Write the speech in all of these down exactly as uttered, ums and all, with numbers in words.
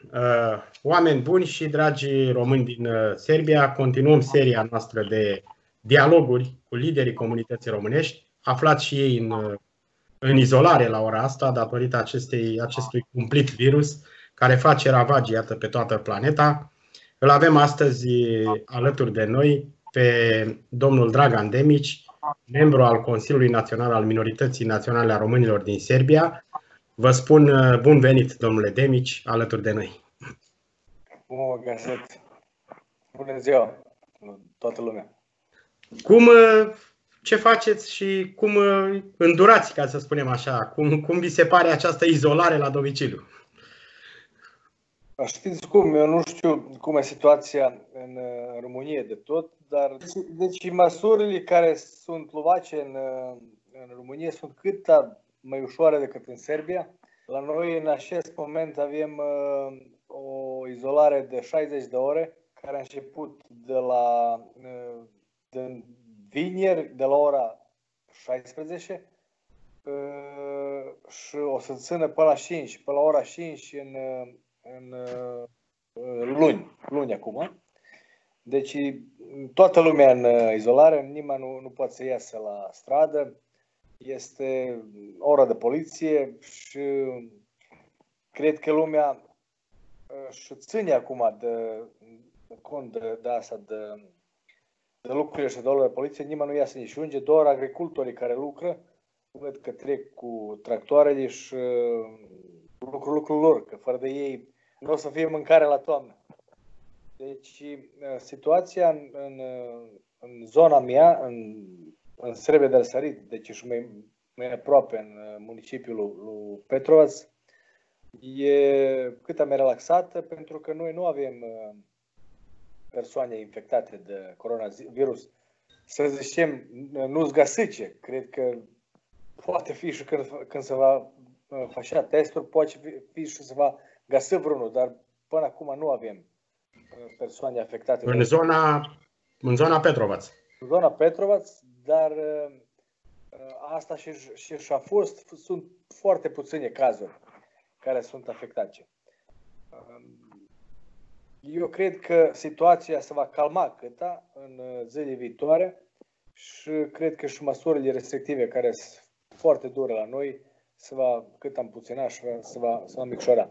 Oameni buni și dragi români din Serbia, continuăm seria noastră de dialoguri cu liderii comunității românești, aflați și ei în, în izolare la ora asta, datorită acestei, acestui cumplit virus care face ravagii, iată, pe toată planeta. Îl avem astăzi alături de noi pe domnul Dragan Demici, membru al Consiliului Național al Minorității Naționale a Românilor din Serbia. Vă spun bun venit, domnule Demici, alături de noi. Bun găsit! Bună ziua, toată lumea! Cum, ce faceți și cum îndurați, ca să spunem așa? Cum, cum vi se pare această izolare la domiciliu? Știți cum, eu nu știu cum e situația în România de tot, dar deci măsurile care sunt luate în, în România sunt cât mai ușoare decât în Serbia. La noi în acest moment avem uh, o izolare de șaizeci de ore care a început de la uh, de vineri de la ora șaisprezece uh, și o să țină până la cinci, până la ora cinci în, în uh, luni, luni acum. Deci toată lumea în izolare, nimeni nu, nu poate să iasă la stradă. Este ora de poliție și cred că lumea își ține acum de, de cont de, de asta, de, de lucrurile și de orele de poliție. Nimeni nu iasă nici unde, doar agricultorii care lucră, văd că trec cu tractoarele și lucru lucrul lor, că fără de ei nu o să fie mâncare la toamnă. Deci situația în, în, în zona mea, în în Serbia de Răsărit, deci și mai, mai aproape în municipiul lui Petrovac, e cât mai relaxată pentru că noi nu avem persoane infectate de coronavirus. Să zicem, nu-s găsice. Cred că poate fi și când, când se va face testuri, poate fi și se va găsi vreunul, dar până acum nu avem persoane afectate. În zona, în zona Petrovac. În zona Petrovac, dar asta și, și, și a fost, sunt foarte puține cazuri care sunt afectate. Eu cred că situația se va calma câta în zilele viitoare și cred că și măsurile restrictive care sunt foarte dure la noi se va cât am puțina și se va, se va micșora.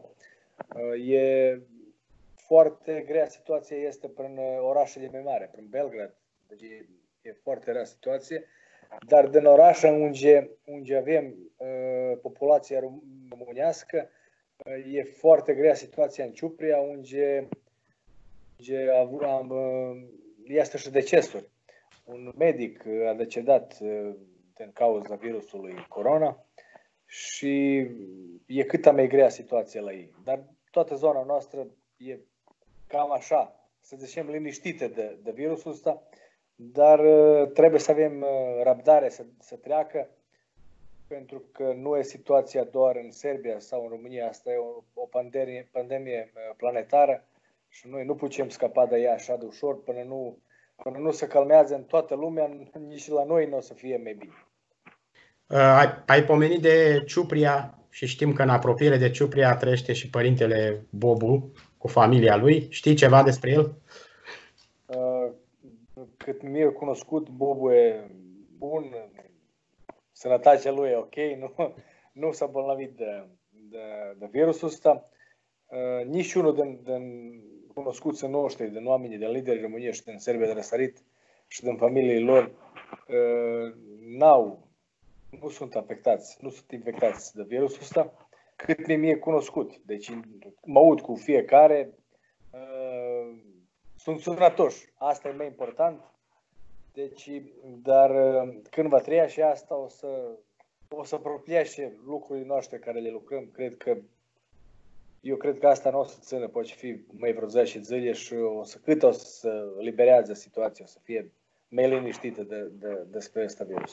E foarte grea situația este prin orașele mai mari, prin Belgrad. Deci e foarte rea situație, dar din orașe unde, unde avem uh, populația românească, uh, e foarte grea situația în Ciupria, unde, unde am, uh, este și decesuri. Un medic a decedat uh, din cauza virusului corona și e cât mai grea situația la ei. Dar toată zona noastră e cam așa, să zicem, liniștită de, de virusul ăsta. Dar trebuie să avem răbdare să, să treacă, pentru că nu e situația doar în Serbia sau în România, asta e o, o pandemie, pandemie planetară și noi nu putem scăpa de ea așa de ușor până nu, până nu se calmează în toată lumea, nici la noi nu o să fie mai bine. Ai, ai pomenit de Ciupria și știm că în apropiere de Ciupria trăiește și părintele Bobu cu familia lui. Știi ceva despre el? Uh, Cât mi-e cunoscut, Bobu e bun, sănătatea lui e ok, nu, nu s-a bolnavit de, de, de virusul ăsta. Uh, niciunul din, din cunoscuții noștri, din oamenii, din liderii românești din Serbia de Răsărit și din familiile lor, uh, n-au, nu sunt afectați, nu sunt infectați de virusul ăsta, cât mi-e cunoscut. Deci mă aud cu fiecare, uh, sunt sănătoși, asta e mai important. Deci, dar când va treia și asta, o să, o să apropiaște lucrurile noastre care le lucrăm. Cred că, eu cred că asta nu o să țină, poate fi mai vreo zece zile și o să, cât o să liberează situația, o să fie mai liniștită de, de, despre ăsta virus.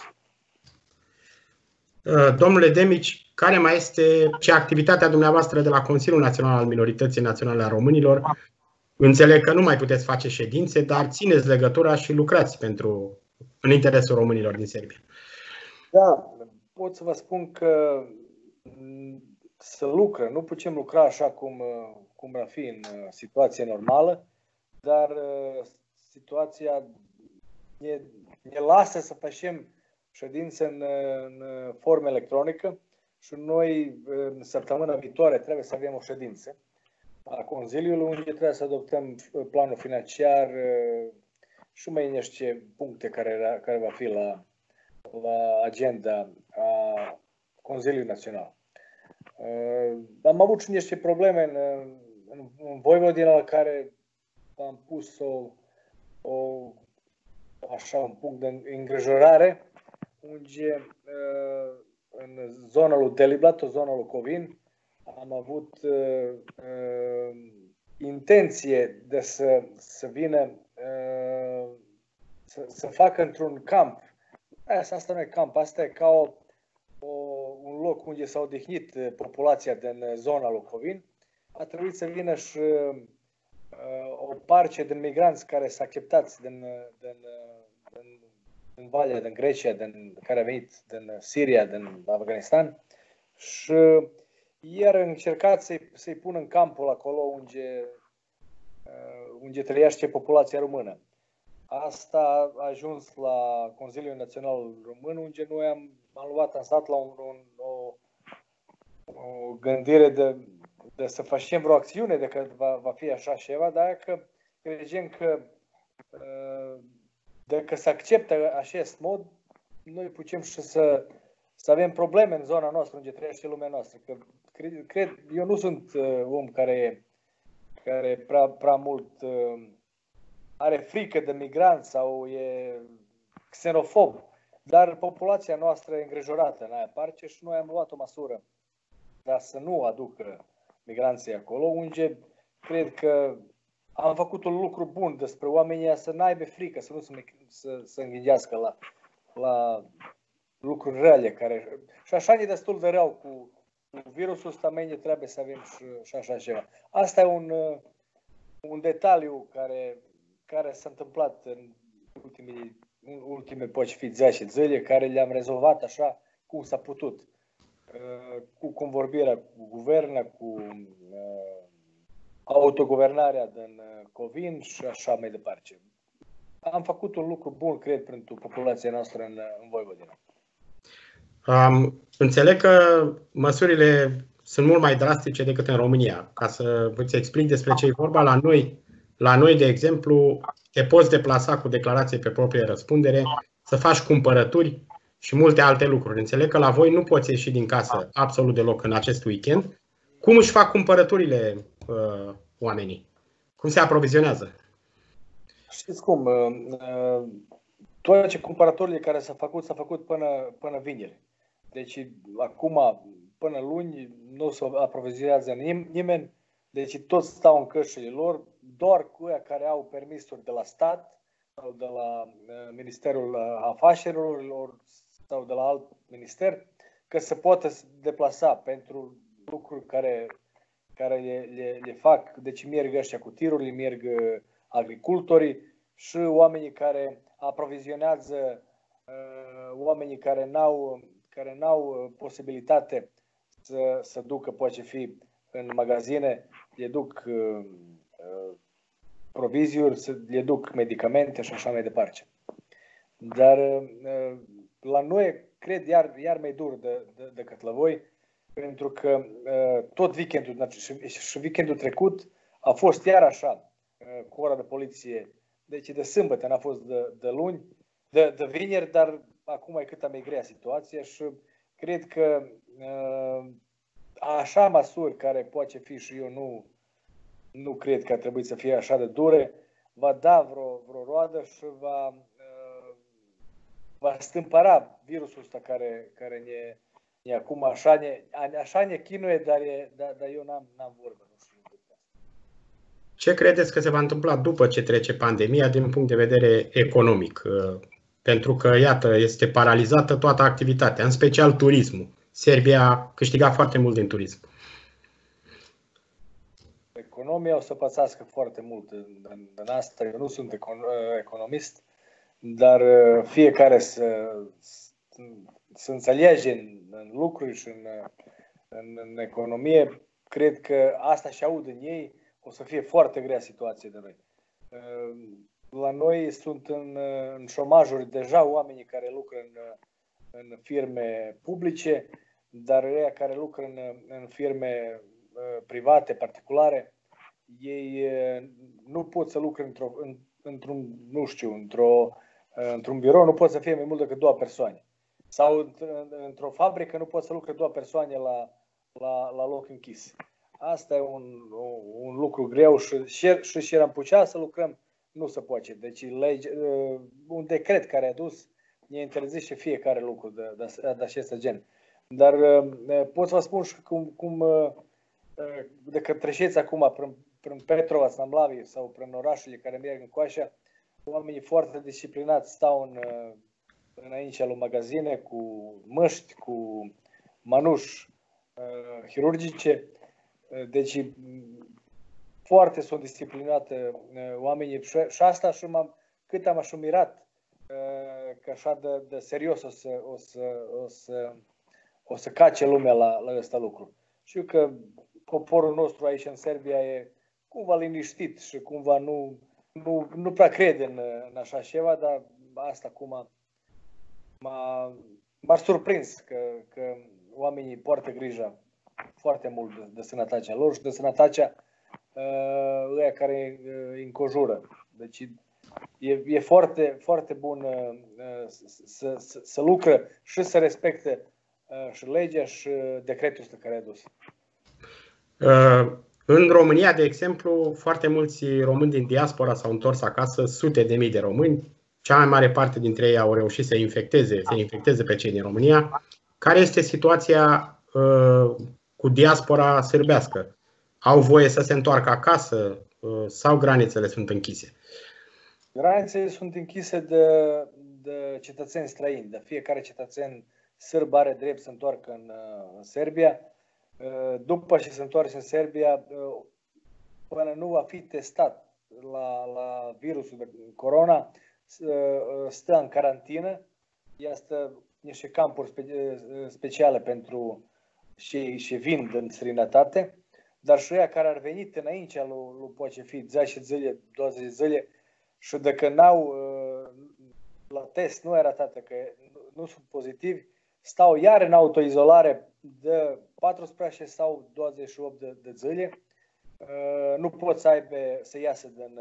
Domnule Demici, care mai este ce activitatea dumneavoastră de la Consiliul Național al Minorității Naționale a Românilor? Înțeleg că nu mai puteți face ședințe, dar țineți legătura și lucrați pentru, în interesul românilor din Serbia. Da, pot să vă spun că să lucră, nu putem lucra așa cum, cum ar fi în situație normală, dar situația ne, ne lasă să facem ședințe în, în formă electronică și noi în săptămâna viitoare trebuie să avem o ședință a Consiliului unde trebuie să adoptăm planul financiar și mai niște puncte care, care va fi la, la agenda a Consiliului Național. Am avut și niște probleme în, în, în Voivodina la care am pus o, o, așa, un punct de îngrijorare unde în zona lui Deliblat, o zona lui Covin, am avut uh, uh, intenție de să, să vină uh, să, să facă într-un camp. Asta, asta nu e camp, asta e ca o, o, un loc unde s-a odihnit populația din zona lui Covin. A trebuit să vină și uh, o parte din migranți care s-a acceptat din, din, din, din Valea, din Grecia, din, care a venit din Siria, din Afganistan și iar încercat să-i, să-i pună în campul acolo unde, unde trăiește populația română. Asta a ajuns la Consiliul Național Român, unde noi am, am luat în stat la un, un, o, o gândire de, de să facem vreo acțiune, de că va, va fi așa ceva, dar că credem că dacă se acceptă acest mod, noi putem și să, să avem probleme în zona noastră, unde trăiește lumea noastră. Că cred, cred, eu nu sunt uh, om care, care prea, prea mult uh, are frică de migranți sau e xenofob, dar populația noastră e îngrijorată în aia parte și noi am luat o măsură ca să nu aducă migranții acolo, unde cred că am făcut un lucru bun despre oamenii să n-aibă frică, să nu se să, să înghidească la, la lucruri rele. Care, și așa e destul de rău cu, cu virusul ăsta, mâine trebuie să avem și, și așa ceva. Asta e un, un detaliu care, care s-a întâmplat în ultimii, în ultime, poate fi zece zile, care le-am rezolvat așa cum s-a putut. Cu convorbirea cu guvernul, cu autoguvernarea din Covin și așa mai departe. Am făcut un lucru bun, cred, pentru populația noastră în, în Voivodina. Um, înțeleg că măsurile sunt mult mai drastice decât în România. Ca să vă explic despre ce e vorba, la noi, la noi, de exemplu, te poți deplasa cu declarație pe proprie răspundere, să faci cumpărături și multe alte lucruri. Înțeleg că la voi nu poți ieși din casă absolut deloc în acest weekend. Cum își fac cumpărăturile uh, oamenii? Cum se aprovizionează? Știți cum? Uh, toate ce cumpărăturile care s-au făcut, s-au făcut până, până vineri. Deci acum, până luni, nu se aprovizionează nimeni. Deci toți stau în cășile lor, doar cu ăia care au permisuri de la stat sau de la Ministerul Afacerilor sau de la alt minister, că se poate deplasa pentru lucruri care, care le, le, le fac. Deci merg ăștia cu tirurile, merg agricultorii și oamenii care aprovizionează, oamenii care n-au, care n-au posibilitate să, să ducă, poate fi în magazine, le duc uh, provizii, le duc medicamente și așa mai departe. Dar uh, la noi, cred, iar, iar mai dur de, de, decât la voi, pentru că uh, tot weekendul, și, și weekendul trecut a fost iar așa, uh, cu ora de poliție, deci de sâmbătă, n-a fost de, de luni, de, de vineri, dar acum e cât mai grea situația și cred că uh, așa măsuri care poate fi și eu nu, nu cred că ar trebui să fie așa de dure, va da vreo, vreo roadă și va, uh, va stâmpăra virusul ăsta care, care ne, ne acum așa ne, așa ne chinuie, dar, e, dar, dar eu n-am, n-am vorbă. Nu știu. Ce credeți că se va întâmpla după ce trece pandemia din punct de vedere economic? Pentru că, iată, este paralizată toată activitatea, în special turismul. Serbia a câștigat foarte mult din turism. Economia o să pățească foarte mult în, în asta. Eu nu sunt economist, dar fiecare să, să înțelege în, în lucruri și în, în, în economie cred că asta și aud în ei, o să fie foarte grea situație de noi. La noi sunt în, în șomajuri deja oamenii care lucră în, în firme publice, dar ei care lucră în, în firme private, particulare, ei nu pot să lucre într-o, într-un, nu știu, într-o, într-un birou, nu pot să fie mai mult decât două persoane. Sau într-o fabrică nu pot să lucre două persoane la, la, la loc închis. Asta e un, un lucru greu și, și, și, și am putea să lucrăm, nu se poate. Deci lege, un decret care a dus ne interzice fiecare lucru de, de, de acest gen. Dar pot să vă spun și cum, cum de că treceți acum prin, prin Petrova, Samlavi sau prin orașele care merg în coașa, oamenii foarte disciplinați stau în, înaintea lui magazine cu măști, cu manuși uh, chirurgice. Deci foarte sunt disciplinate uh, oamenii și, și asta și m-am, cât am așa mirat uh, că așa de, de serios o să, o, să, o, să, o să cace lumea la, la ăsta lucru. Știu că poporul nostru aici în Serbia e cumva liniștit și cumva nu, nu, nu prea crede în, în așa ceva, dar asta acum m-a, m-a surprins că, că oamenii poartă grijă foarte mult de, de sănătatea lor și de sănătatea uh, ăia care îi înconjură. Deci e, e foarte, foarte bun uh, să, să, să lucre și să respecte uh, și legea și decretul ăsta care a dus. Uh, în România, de exemplu, foarte mulți români din diaspora s-au întors acasă, sute de mii de români. Cea mai mare parte dintre ei au reușit să infecteze, să infecteze pe cei din România. Care este situația uh, cu diaspora sârbească? Au voie să se întoarcă acasă uh, sau granițele sunt închise? Granițele sunt închise de, de cetățeni străini. De fiecare cetățen sârb are drept să întoarcă în, în Serbia. Uh, după ce se întoarce în Serbia, uh, până nu va fi testat la, la virusul de corona, stă în carantină, este niște campuri speciale pentru cei ce vin din străinătate, dar și ăia care ar venit înaintea lui, lui poate fi zece zile, douăzeci zile și dacă n-au la test, nu arată că nu sunt pozitivi, stau iar în autoizolare de paisprezece sau douăzeci și opt de, de zile, nu pot să aibă, să iasă din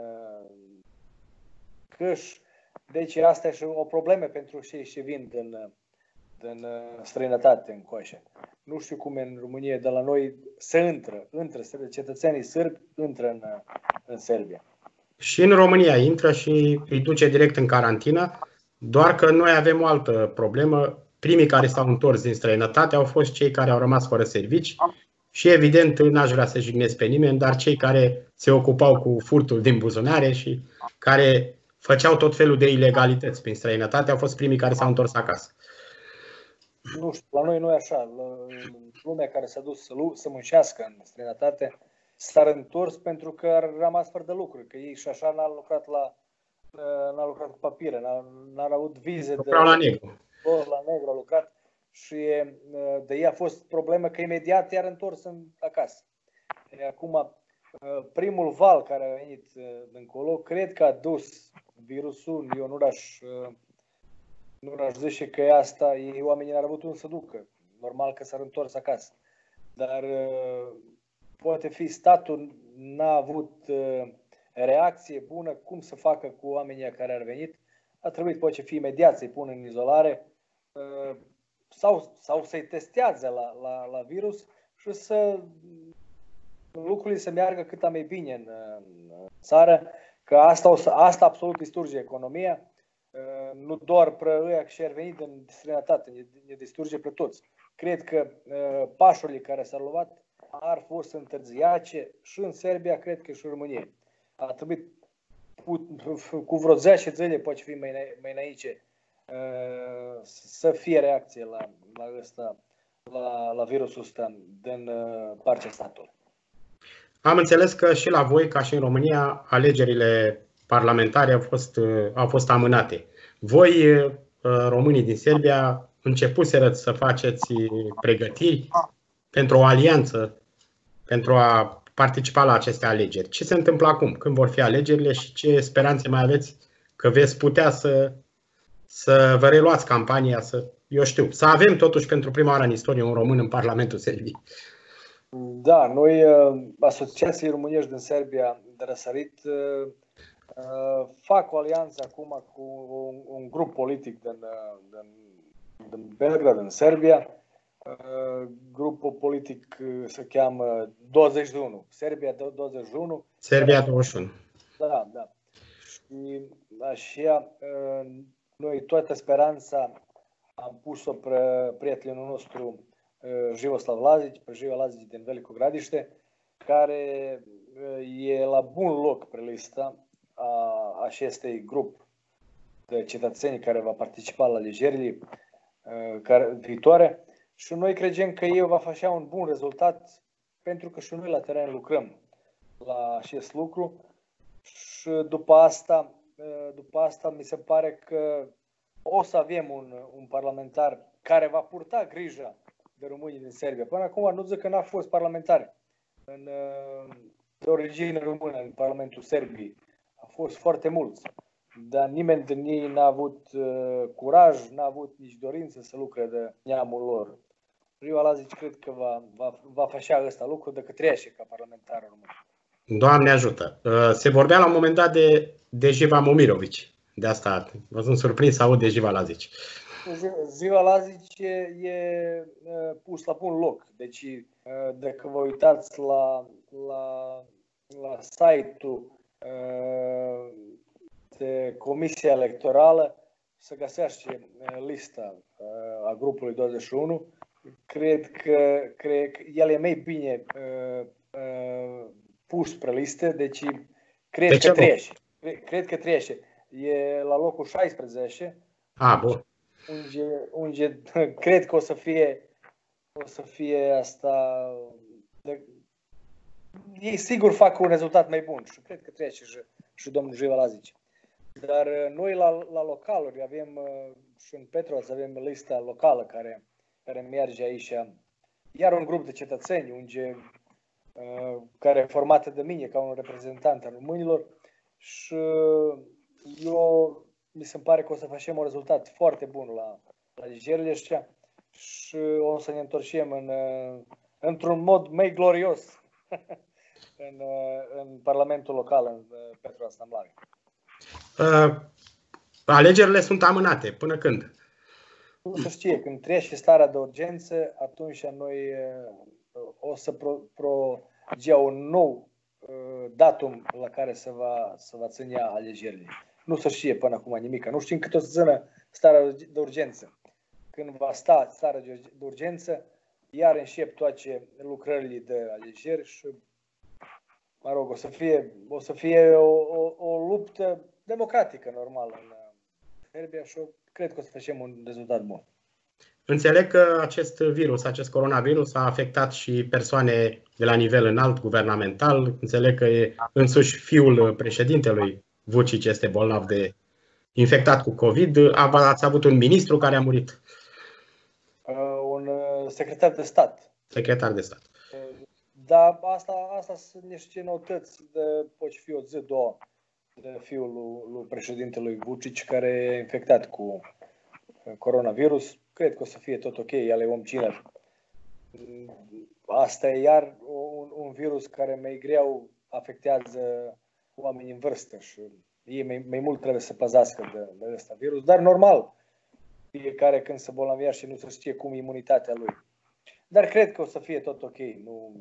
câș. Deci asta e și o problemă pentru cei ce vin din, din străinătate în coașă. Nu știu cum în România, de la noi se intră, intră cetățenii sârbi, intră în, în Serbia. Și în România intră și îi duce direct în carantină, doar că noi avem o altă problemă. Primii care s-au întors din străinătate au fost cei care au rămas fără servici și evident n-aș vrea să jignesc pe nimeni, dar cei care se ocupau cu furtul din buzunare și care făceau tot felul de ilegalități prin străinătate au fost primii care s-au întors acasă. Nu știu, la noi nu e așa. Lumea care s-a dus să, să muncească în străinătate s-a întors pentru că a rămas fără de lucruri, că ei și așa n-au lucrat la n-au lucrat cu papire, n-au avut vize de la negru. La negru au lucrat și de ei a fost problemă că imediat i-ar întors în acasă. Acum primul val care a venit încolo, cred că a dus virusul. Eu nu aș nu aș zice că e asta, ei oamenii n-ar avut unde să ducă. Normal că s-ar întors acasă. Dar poate fi statul n-a avut reacție bună cum să facă cu oamenii care ar venit. A trebuit poate fi imediat să-i pună în izolare sau, sau să-i testează la, la, la virus și să lucrurile să meargă cât mai bine în, în țară, că asta, o să, asta absolut disturge economia, nu doar pe ăia ce ar veni din străinătate, ne, ne disturge pe toți. Cred că pașurile care s-au luat ar fost să întârziace și în Serbia, cred că și în România. A trebuit cu vreo zece zile, poate fi mai, mai înainte, să fie reacție la, la, ăsta, la, la virusul ăsta din partea statului. Am înțeles că și la voi, ca și în România, alegerile parlamentare au fost, au fost amânate. Voi, românii din Serbia, începuserăți să faceți pregătiri pentru o alianță pentru a participa la aceste alegeri. Ce se întâmplă acum? Când vor fi alegerile și ce speranțe mai aveți că veți putea să, să vă reluați campania, să, eu știu, să avem totuși pentru prima oară în istorie un român în Parlamentul Serbiei? Da, noi, asociații românești din Serbia de răsărit, fac o alianță acum cu un, un grup politic din, din, din Belgrad, în Serbia. Grupul politic se cheamă douăzeci și unu, Serbia douăzeci și unu. Serbia douăzeci și unu. Da, da. Și așa, noi toată speranța am pus-o pe prietenul nostru Živoslav Lazić, pe Živa Lazić din Veliko Gradište, care e la bun loc pe lista a acestui grup de cetățeni care va participa la alegerile viitoare. Și noi credem că el va face un bun rezultat, pentru că și noi la teren lucrăm la acest lucru. Și după asta, după asta mi se pare că o să avem un, un parlamentar care va purta grija de românii din Serbia. Până acum nu zic că n-a fost parlamentar în, de origine română în Parlamentul Serbiei. A fost foarte mulți, dar nimeni din ei n-a avut uh, curaj, n-a avut nici dorință să lucre de neamul lor. Živa Lazić cred că va, va, va face ăsta lucru dacă trece ca parlamentar român. Doamne ajută! Se vorbea la un moment dat de, de Živa Momirović. De asta vă sunt surprins să aud de Živa Lazić. Živa Lazić e, e pus la bun loc. Deci, dacă vă uitați la, la, la site-ul de Comisia Electorală, să găsește lista a grupului douăzeci și unu. Cred că, cred că el e mai bine uh, uh, pus pe listă, deci cred de că trece. Cred, cred că trece. E la locul șaisprezece. Ah, bun. Unde, unde cred că o să fie o să fie asta. De, ei sigur fac un rezultat mai bun și cred că trece și, și domnul Živa Lazić. Dar noi la, la localuri avem și în Petrovac avem lista locală care care merge aici, iar un grup de cetățeni unde, care e formată de mine ca un reprezentant al românilor și eu mi se pare că o să facem un rezultat foarte bun la, la alegerile astea și o să ne întorcem în, într-un mod mai glorios în, în Parlamentul local, în Petrovac-Stamblavi. Uh, alegerile sunt amânate. Până când? Nu se știe, când trece starea de urgență, atunci noi o să progea un nou datum la care se va, se va ține alegerile. Nu se știe până acum nimic. Nu știm cât o să țină starea de urgență. Când va sta starea de urgență, iar încep toate lucrările de alegeri și, mă rog, o să fie, o, să fie o, o, o luptă democratică normală în Serbia și cred că o să facem un rezultat bun. Înțeleg că acest virus, acest coronavirus a afectat și persoane de la nivel înalt, guvernamental. Înțeleg că e însuși fiul președintelui Vučić este bolnav de infectat cu COVID. Ați avut un ministru care a murit. Uh, un secretar de stat. Secretar de stat. Uh, dar asta, asta sunt niște noutăți de poate fi o zi, două, de fiul lui, lui președintelui Vučić care e infectat cu coronavirus. Cred că o să fie tot ok, el e om tiner. Asta e iar un, un virus care mai greu afectează oamenii în vârstă și ei mai, mai mult trebuie să păzească de, de ăsta virus. Dar normal, fiecare când se bolnavește și nu se știe cum e imunitatea lui. Dar cred că o să fie tot ok. Nu,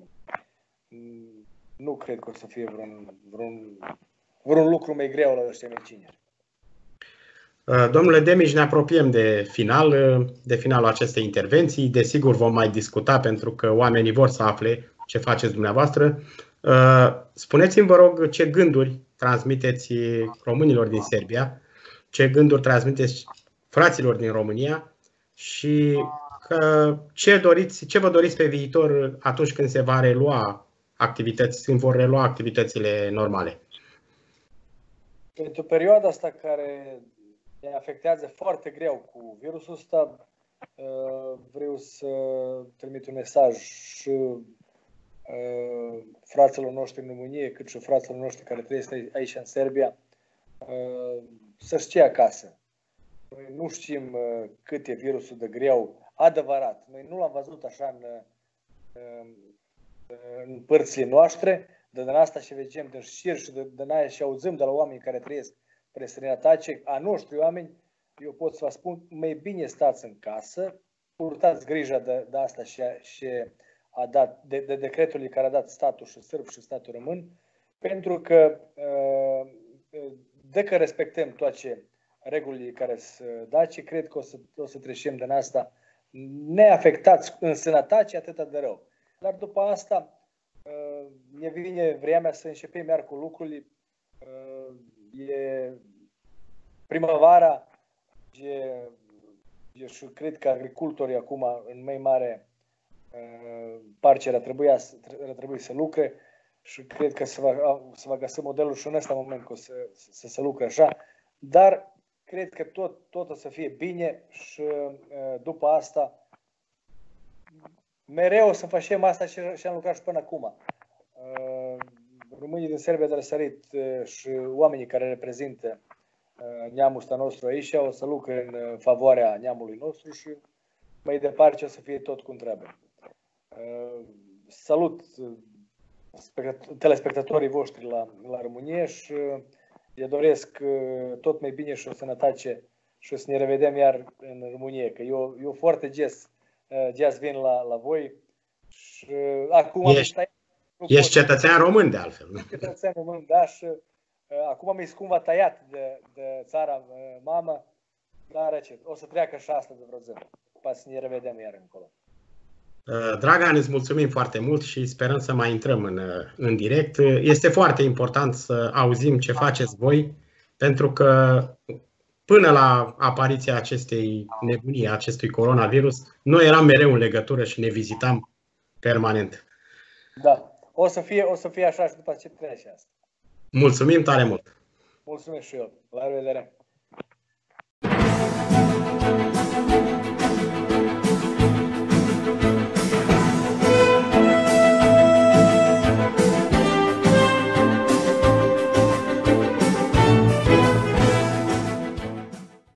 nu cred că o să fie vreun, vreun, vreun lucru mai greu la ăștia medicineri. Domnule Demiș, ne apropiem de final, de finalul acestei intervenții. Desigur vom mai discuta pentru că oamenii vor să afle ce faceți dumneavoastră. Spuneți-mi, vă rog, ce gânduri transmiteți românilor din Serbia, ce gânduri transmiteți fraților din România și că ce, doriți, ce vă doriți pe viitor atunci când se va relua activități, când vor relua activitățile normale. Pentru perioada asta care ne afectează foarte greu cu virusul ăsta, vreau să trimit un mesaj și fraților noștri în România, cât și fraților noștri care trăiesc aici în Serbia, să știe acasă. Noi nu știm cât e virusul de greu, adevărat. Noi nu l-am văzut așa în, în părțile noastre, de din asta și vedem din șir și de din aia și auzim de la oameni care trăiesc pre străinătate, a noștri oameni, eu pot să vă spun, mai bine stați în casă, purtați grijă de, de asta și, și a dat, de, de decretul care a dat statul și sârb și statul român, pentru că dacă respectăm toate regulile care se dace, cred că o să, o să trecem din asta neafectați în sănătate atât de rău. Dar după asta ne vine vremea să începem iar cu lucrurile. E primăvara, e, e, și cred că agricultorii acum în mai mare parte ar trebui, ar trebui să lucre și cred că se va, se va găsi modelul și în ăsta moment că să, să se lucre așa, dar cred că tot, tot o să fie bine și după asta mereu o să facem asta și, și am lucrat și până acum. Românii din Serbia de răsărit și oamenii care reprezintă neamul ăsta nostru aici o să lucre în favoarea neamului nostru și mai departe o să fie tot cum trebuie. Salut telespectatorii voștri la, la România și le doresc tot mai bine și o sănătate și să ne revedem iar în România, că eu, eu foarte des, des vin la, la voi și acum ești, am ești cetățean român de altfel. Cetățean român, da, și acum mi-e cumva tăiat de, de țara mamă, dar o să treacă și asta de vreo zi, pa să ne revedem iar încolo. Dragan, îți mulțumim foarte mult și sperăm să mai intrăm în, în direct. Este foarte important să auzim ce faceți voi, pentru că până la apariția acestei nebunii, acestui coronavirus, noi eram mereu în legătură și ne vizitam permanent. Da, o să fie, o să fie așa și după ce trece asta. Mulțumim tare mult! Mulțumesc și eu! La revedere!